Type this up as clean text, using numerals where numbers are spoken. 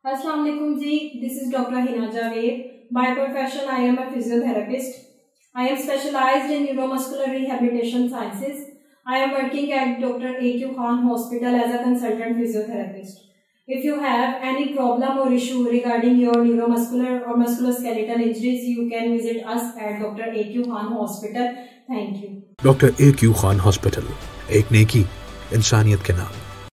Assalamu alaikum ji. This is Dr. Hina Javed. By profession, I am a physiotherapist. I am specialized in neuromuscular rehabilitation sciences. I am working at Dr. A.Q. Khan Hospital as a consultant physiotherapist. If you have any problem or issue regarding your neuromuscular or musculoskeletal injuries, you can visit us at Dr. A.Q. Khan Hospital. Thank you. Dr. A.Q. Khan Hospital, एक नेकी इंसानियत के नाम।